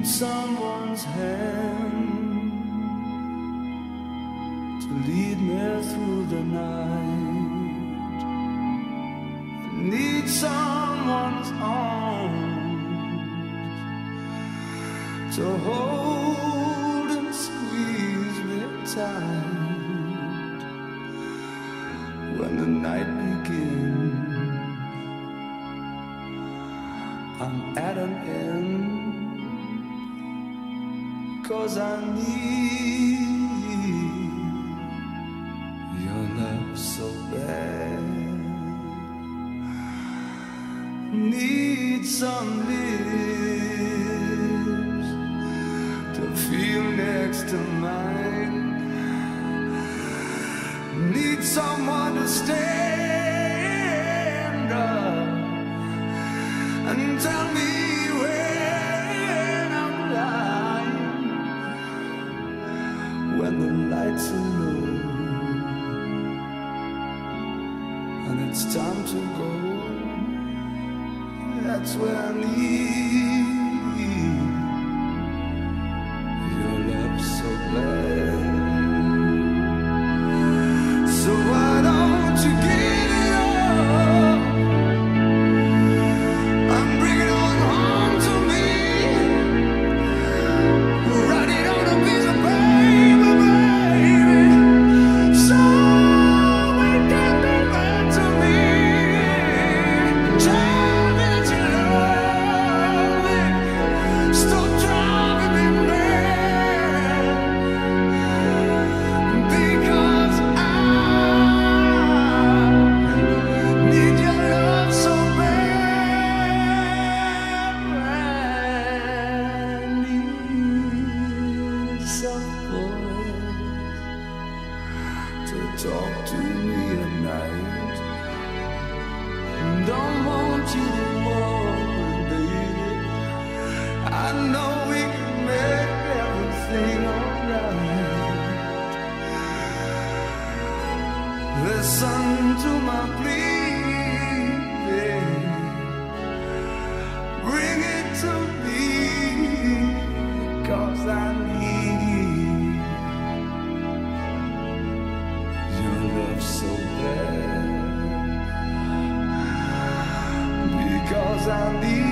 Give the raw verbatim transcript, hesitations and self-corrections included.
need someone's hand to lead me through the night. I need someone's arms to hold and squeeze me tight when the night begins. I'm at an end, 'cause I need your love so bad. Need some lips to feel next to mine. Need someone to stand up and tell me when I'm lying, when the lights are low and it's time to go. That's where I need your love so bad. So why don't you get it up? Talk to me at night. Don't want you to worry, baby. I know we can make everything alright. Listen to my plea, baby. Bring it to me, 'cause I need love so bad, because I need